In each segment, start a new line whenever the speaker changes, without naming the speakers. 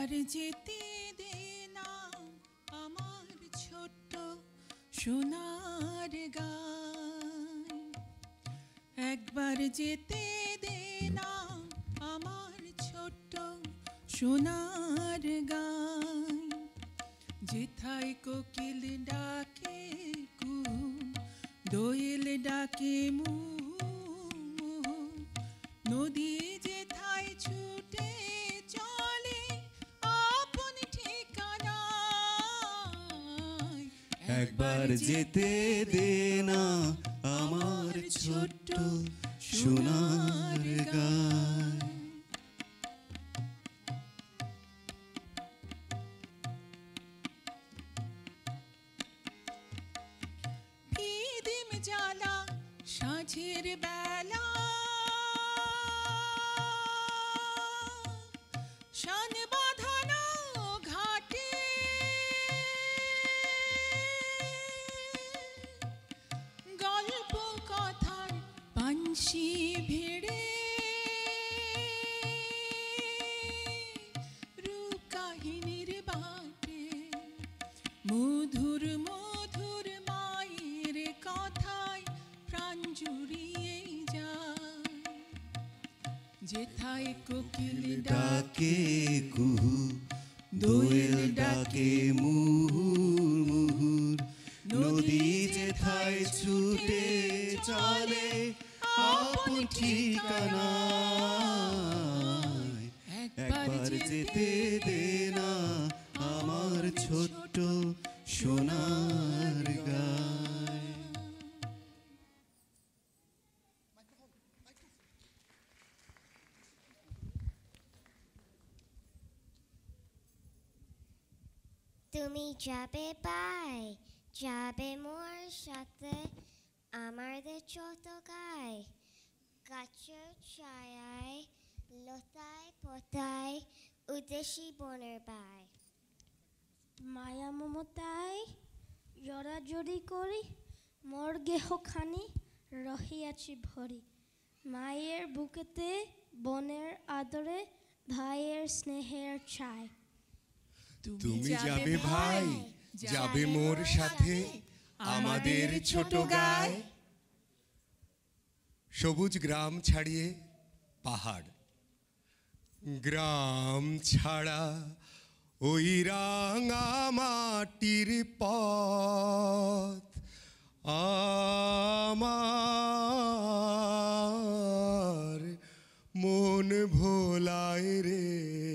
একবার যেতে দে না আমার ছোট্ট সোনার গায়, একবার যেতে দে না আমার ছোট্ট সোনার গায়। যেথায় কোকিল ডাকে কুহু, দোয়েল ডাকে মুহু মুহু, নদী যেথায় ছুটে চলে আপন ঠিকানায়।
একবার যেতে দে না আমার ছোট্ট সোনার গায়।
দিম জ্বালা সাঁঝের বেলা, শান বাঁধানো ঘাটে গল্প কথার পানসি ভিড়ে, রূপ কাহিনীর বাটে মধুর মধুর মায়ের কথায় প্রাণ জুড়িয়ে যায়। যেথায় কোকিল
ডাকে কুহু, দোয়েল ডাকে মুহুর মুহুর, নদী যেথায় ছুটে চলে আপন ঠিকানায়। একবার যেতে দে না আমার ছোট্ট সোনার গায়।
তুমি যাবে বাই, যাবে মোর সাথে আমাদের ছোট গায়। গাছের ছায়ায় লতায় পতায় উদেশি বনের বাই।
মায়া মমতায় জড়াজড়ি করি মোর গেহখানি রহিয়াছি ভরি। মায়ের বুকেতে বনের আদরে ভাইয়ের স্নেহের ছায়।
তুমি যাবে ভাই, যাবে মোর সাথে আমাদের ছোট গায়। সবুজ গ্রাম ছাড়িয়ে পাহাড়, গ্রাম ছাড়া ওই রাঙা মাটির পথ আমার মন ভোলায় রে।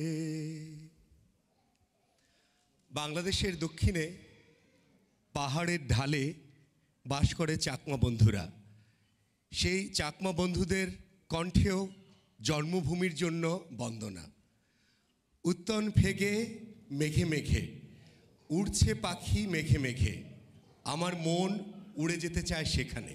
বাংলাদেশের দক্ষিণে পাহাড়ের ঢালে বাস করে চাকমা বন্ধুরা। সেই চাকমা বন্ধুদের কণ্ঠেও জন্মভূমির জন্য বন্দনা। উত্তন ফেগে মেঘে মেঘে উড়ছে পাখি মেঘে মেঘে, আমার মন উড়ে যেতে চায় সেখানে।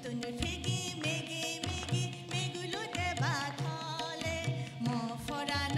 ফোরা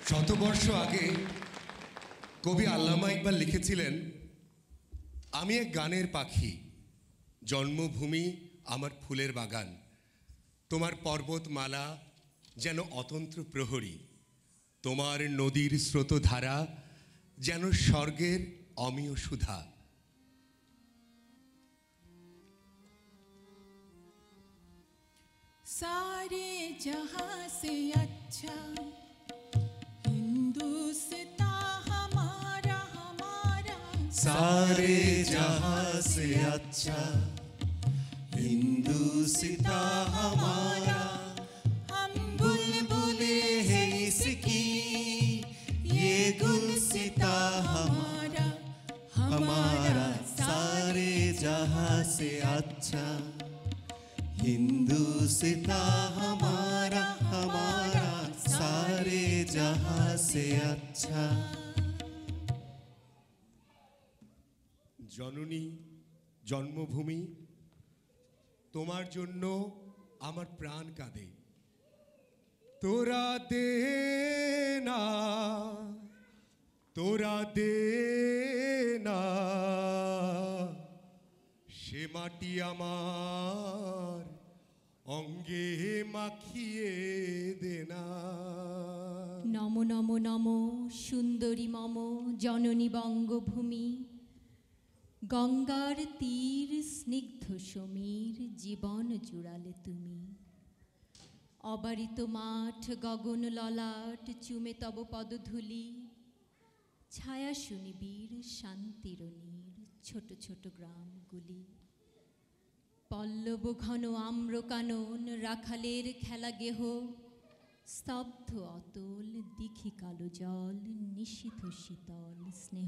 শতবর্ষ আগে কবি আল্লামা ইকবাল লিখেছিলেন, আমি এক গানের পাখি, জন্মভূমি আমার ফুলের বাগান, তোমার পর্বতমালা যেন অতন্ত্র প্রহরী, তোমার নদীর স্রোতধারা যেন স্বর্গের অমিয় সুধা।
सारे जहां से अच्छा हिंदुस्तां हमारा हमारा
सारे जहां से अच्छा हिंदुस्तां हमारा,
हम
बुलबुले हैं इसकी ये गुलसिता
हमारा
हमारा। सारे जहां से अच्छा हिंदुस्तां हमारा हमारा, सारे जहां से अच्छा।
জননী, জন্মভূমি, তোমার জন্য আমার প্রাণ কাঁদে। তোরা দে না, তোরা দে না, সে মাটি আমার অঙ্গে মাখিয়ে দে না।
নম নম নম সুন্দরী মম জননী বঙ্গভূমি, গঙ্গার তীর স্নিগ্ধ সমীর জীবন জুড়ালে তুমি। অবারিত মাঠ গগন ললাট চুমে তব পদধূলি, ছায়া সুনিবিড় শান্তির নীর ছোট ছোট গ্রামগুলি। পল্লব ঘন আম্র কানন রাখালের খেলা গেহ, স্তব্ধ অতল দিঘি কালো জল নিশীথ শীতল স্নেহ।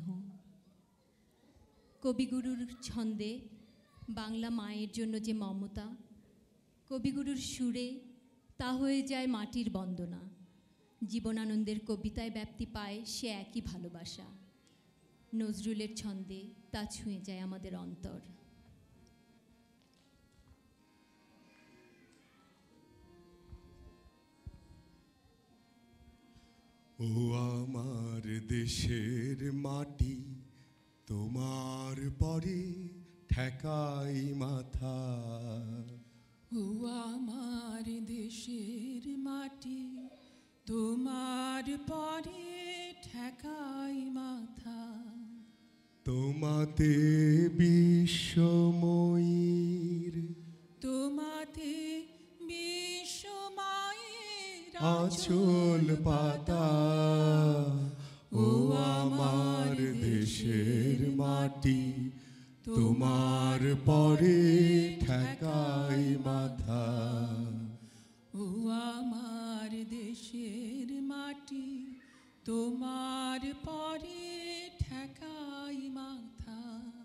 কবিগুরুর ছন্দে বাংলা মায়ের জন্য যে মমতা, কবিগুরুর সুরে তা হয়ে যায় মাটির বন্দনা। জীবনানন্দের কবিতায় ব্যাপ্তি পায় সে একই ভালোবাসা, নজরুলের ছন্দে তা ছুঁয়ে যায় আমাদের অন্তর।
ও আমার দেশের মাটি, তোমার পরে ঠেকাই মাথা।
ও আমার দেশের মাটি, তোমার পরে ঠেকাই মাথা।
তোমাতে বিশ্বময়ীর,
তোমাতে বিশ্বমায়ের
আঁচল পাতা। ও আমার দেশের মাটি, তোমার পরে ঠেকাই মাথা।
ও আমার দেশের মাটি, তোমার পরে ঠেকাই মাথা।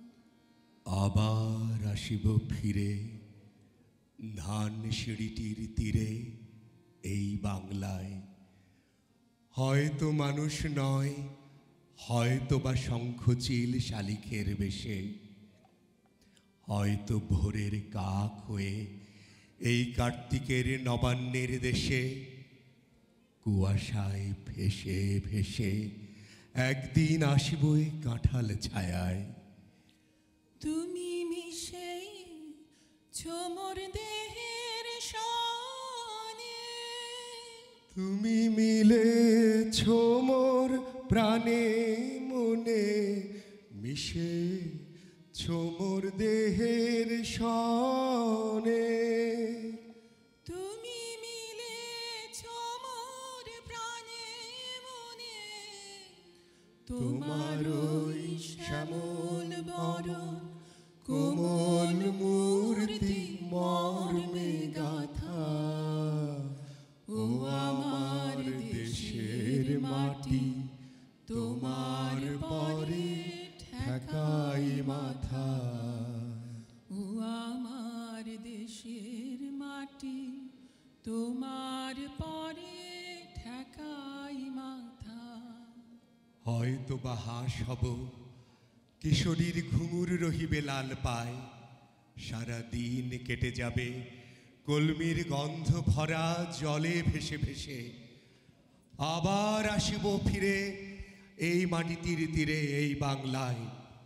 আবার আসিব ফিরে ধান সিঁড়িটির তীরে এই বাংলায়। হয়তো মানুষ নয়, হয়তো বা শঙ্খচিল শালিখের বেশে, হয়তো ভোরের কাক হয়ে এই কার্তিকের নবান্নের দেশে কুয়াশায় ভেসে ভেসে একদিন আসিব এই কাঁঠাল ছায়ায়।
তুমি মিশে ছোমর দেহের সনে,
তুমি মিলেছ মোর প্রাণে মনে, মিশে মোর দেহের সনে।
তুমি মিলেছ মোর প্রাণে মনে, তোমার ওই শ্যামল বরণ কোমল মূর্তি মর্মে গাথা। ও আমার দেশের মাটি, তোমার পরে ঠেকাই মাথা। ও আমার দেশের মাটি, তোমার পরে ঠেকাই মাথা।
হয়তো বা হাস হব, কিশোরীর ঘুঙুর রহিবে লাল পায়। সারা দিন কেটে যাবে কলমির গন্ধ ভরা জলে ভেসে ভেসে। আবার আসিব ফিরে এই মাটির তীরে এই বাংলায়।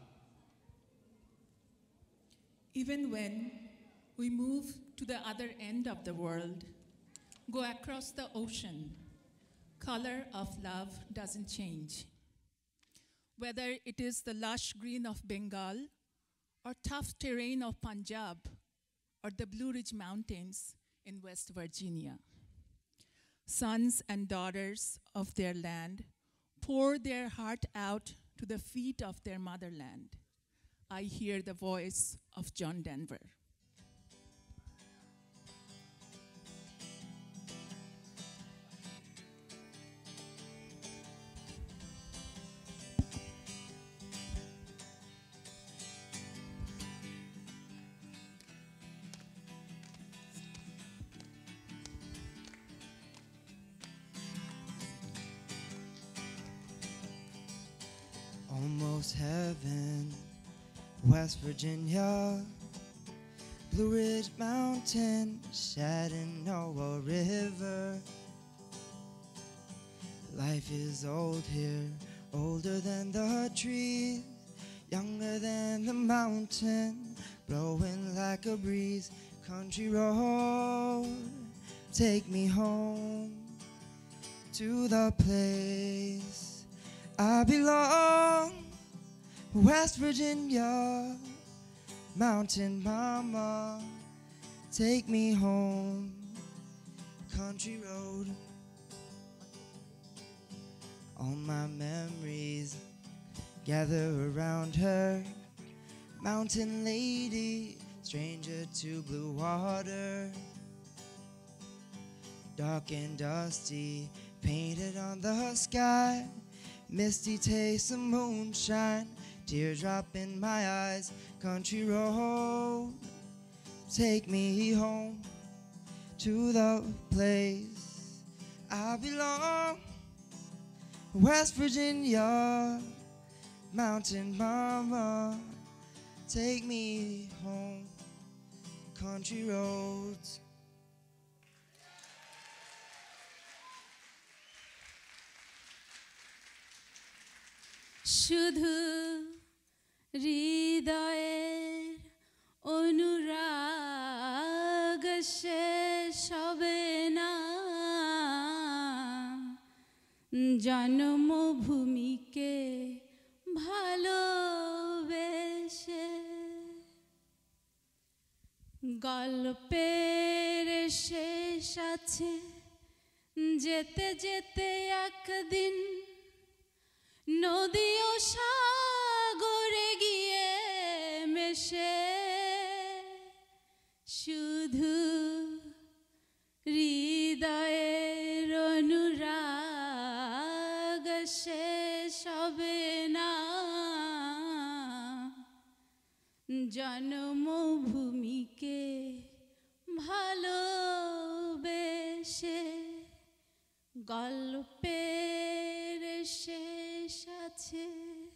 Even when we move to the other end of the world, go across the ocean, color of love doesn't change. Whether it is the lush green of Bengal, or tough terrain of Punjab, or the Blue Ridge Mountains in West Virginia, sons and daughters of their land pour their heart out to the feet of their motherland. I hear the voice of John Denver.
Almost heaven, West Virginia, Blue Ridge Mountain, Shenandoah River. Life is old here, older than the trees, younger than the mountain, blowing like a breeze. Country road, take me home to the place I belong. West Virginia, mountain mama, take me home. Country road, all my memories gather around her. Mountain lady, stranger to blue water, dark and dusty, painted on the sky. Misty taste of moonshine, teardrop in my eyes. Country road, take me home to the place I belong. West Virginia, mountain mama, take me home. Country roads.
শুধু হৃদয়ের অনুরাগ শেষ হবে না, জন্মভূমিকে ভালোবেসে। গল্পের শেষ আছে যেতে যেতে একদিন, নদী ও সাগরে গিয়ে মেশে। শুধু হৃদয়ের অনুরাগ শেষ হবে না, জন্মভূমিকে ভালোবেসে। গল্পের শেষ আছে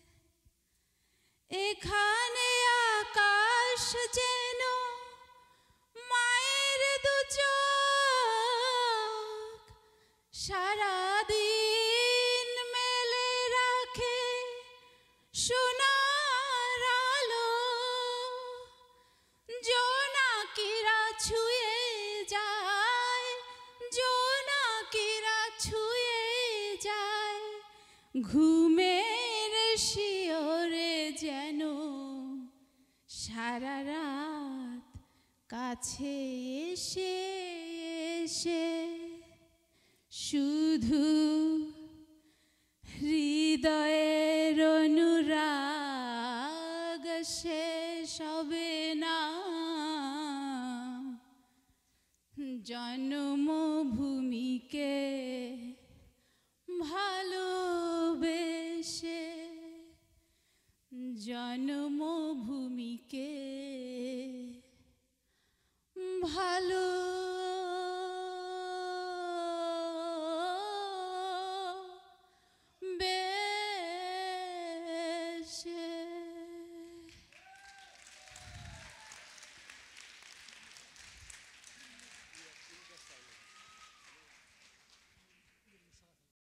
এখানে, আকাশ যেন মায়ের দু চোখ, সারাদিন মেলে রাখে সোনার আলো। জোনাকিরা ছুঁয়ে যায়, জোনাকিরা ছুঁয়ে যায়, ঘুমের শিওরে যেন সারা রাত কাছে এসে এসে। শুধু হৃদয়ের অনুরাগ শেষ হবে না, জন্মভূমিকে ভালোবেসে। জন্মভূমিকে ভালো